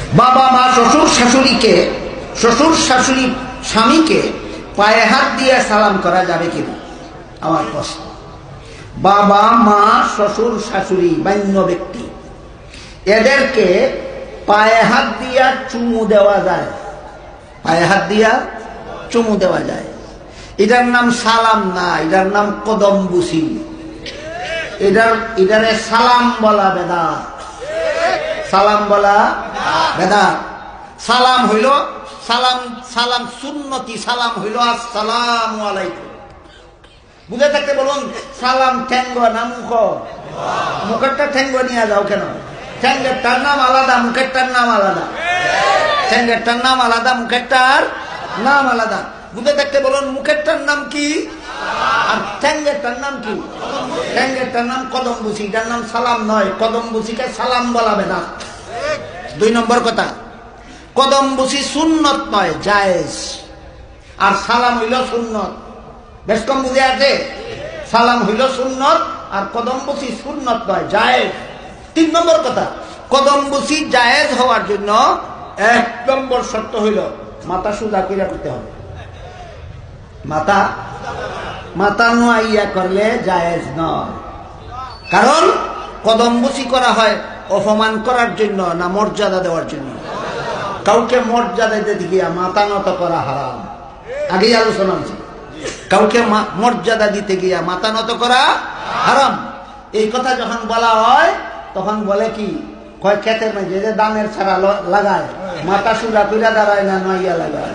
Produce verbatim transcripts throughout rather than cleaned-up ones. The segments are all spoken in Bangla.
বাবা মা শ্বশুর শাশুড়িকে শ্বশুর শাশুড়ি স্বামীকে পায়ে হাত দিয়ে সালাম করা যাবে কিনা আমার প্রশ্ন। বাবা মা শ্বশুর শাশুড়ি বান্য ব্যক্তি এদেরকে পায়ে হাত দিয়া চুমু দেওয়া যায়, পায়ে হাত দিয়া চুমু দেওয়া যায়। এটার নাম সালাম না, এটার নাম কদম বুসি। এটার এটারে সালাম বলা বেদাত, সালাম বলা বেদাত। সালাম হইল সালাম সালাম সুন্নতি, সালাম হইল আসসালামু আলাইকুম। বুঝে থাকতে বলুন সালাম ঠ্যাঙ্গ না মুখ? মুখেরটা ঠ্যাঙ্গ নিয়ে যাও কেন? ঠ্যাঙ্গেরটার নাম আলাদা, মুখেরটার নাম আলাদা। ঠ্যাঙ্গেরটার নাম আলাদা, মুখেরটার নাম আলাদা। বুঝে থাকতে বলুন মুখেরটার নাম কি আর ঠ্যাঙ্গেরটার নাম কি? ঠ্যাঙ্গেরটার নাম কদম বুসি, এটার নাম সালাম নয়। কদম বুসিকে সালাম বলা বেদাত। দুই নম্বর কথা, কদম বুসি সুন্নত নয়, জায়েজ। আর সালাম হইল সুন্নত। বেশ কম বুঝে আছে? সালাম হইল সুন্নত আর কদম বুসি সুন্নত নয়, জায়েজ। তিন নম্বর কথা, কদম বুসি জায়েজ হওয়ার জন্য এক নম্বর শর্ত হইল মাথা সোজা কইরা করতে হবে। মাথা মাথা নোয়াইয়া করলে জায়েজ নয়। কারণ কদম বুসি করা হয় অপমান করার জন্য না মর্যাদা দেওয়ার জন্য? কাউকে মর্যাদা দিতে গিয়া মাথা নত করা হারাম, আগেই আলোচনা হয়েছে। কাউকে মর্যাদা দিতে গিয়া মাথা নত করা হারাম। এই কথা যখন বলা হয় তখন বলে কি কয় ক্ষেতের মাঝে যে দানের ছাড়া লাগায় মাথা সুজা কইরা দাঁড়ায় না নইয়া লাগায়।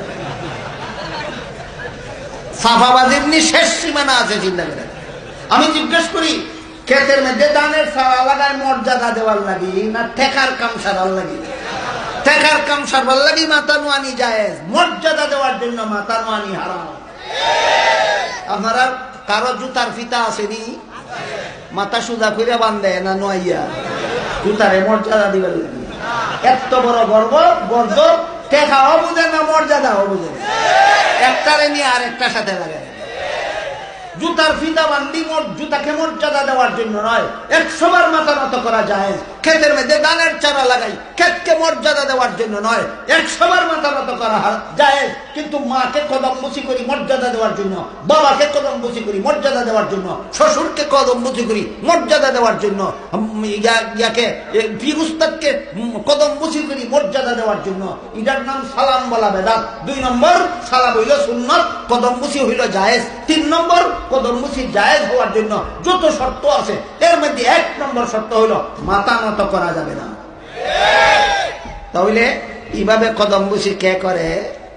সাফাবাজির নি শেষ সীমানা আছে, চিন্তা করে। আমি জিজ্ঞেস করি ক্ষেতের মধ্যে দানের ছাড়া লাগায় মর্যাদা দেওয়ার লাগি না ঠেকার কাম সারার লাগি? ঠেকার কাম সারবার লাগি মাথা নোয়ানি জায়েজ, মর্যাদা দেওয়ার জন্য মাথা নোয়ানি হারাম। আপনারা কারো জুতার ফিতা আসেনি? মাথা সুজা করে বান্ধে না নোয়াইয়া? জুতারে মর্যাদা দিবার লাগি। এত বড় গর্ব গর্ব টেকাও বুঝে না মর্যাদাও বুঝে, একটারে নিয়ে আর একটার সাথে লাগে। জুতার ফিতা বান্ধি জুতাকে মর্যাদা দেওয়ার জন্য নয়, একশো বার মাথা নত করা যায়। ক্ষেতের মধ্যে দানের চারা লাগাই ক্ষেতকে মর্যাদা দেওয়ার জন্য নয়, একশো বার মাথা নত করা যায়। কিন্তু মাকে কদম বুসি করি মর্যাদা দেওয়ার জন্য, বাবাকে কদম বুসি করি মর্যাদা দেওয়ার জন্য, শ্বশুরকে কদম বুসি করি মর্যাদা দেওয়ার জন্য, ইয়াকে পীর উস্তাদকে কদম বুসি করি মর্যাদা দেওয়ার জন্য। এটার নাম সালাম বলা বেদাত। দুই নম্বর, সালাম হইল সুন্নত, কদম বুসি হইল জায়েজ। তিন নম্বর, কদম বুসি জায়েজ হওয়ার জন্য যত শর্ত আছে এর মধ্যে এক নম্বর শর্ত হইল মাথা নত করা যাবে না। তাহলে এইভাবে কদম বুসি কে করে?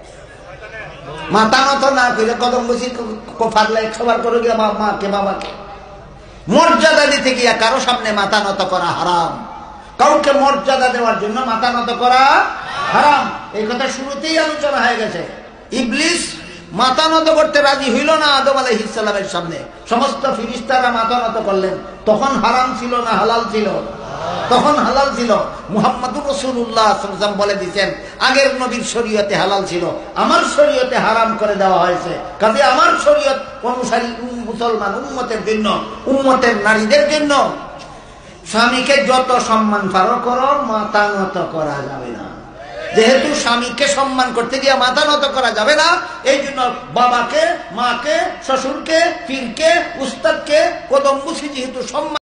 মাথা নত না করে কদম বুসি ফাটলে একশো বার করে গিয়া মাকে বাবাকে মর্যাদা দিতে গিয়া কারো সামনে মাথা নত করা হারাম। কাউকে মর্যাদা দেওয়ার জন্য মাথা নত করা হারাম। এই কথা শুরুতেই আলোচনা হয়ে গেছে। ইবলিস মাথা নত করতে রাজি হইল না আদম আলাইহিস সালামের সামনে, সমস্ত ফিরিস্তারা মাথা নত করলেন। তখন হারাম ছিল না হালাল ছিল? তখন হালাল ছিল। মুহাম্মদুর রাসূলুল্লাহ সাল্লাল্লাহু আলাইহি ওয়াসাল্লাম বলে দিয়েছেন আগের নবীর শরীয়তে হালাল ছিল, আমার শরীয়তে হারাম করে দেওয়া হয়েছে। কাজে আমার শরীয়ত অনুসারী মুসলমান উম্মতের জন্য, উম্মতের নারীদের জন্য স্বামীকে যত সম্মান পারো করো, মাথা নত করা যাবে না। যেহেতু স্বামীকে সম্মান করতে গিয়ে মাথা নত করা যাবে না, এই জন্য বাবাকে, মাকে, শ্বশুরকে, পীরকে, উস্তাদকে কদম বুসি যেহেতু সম্মান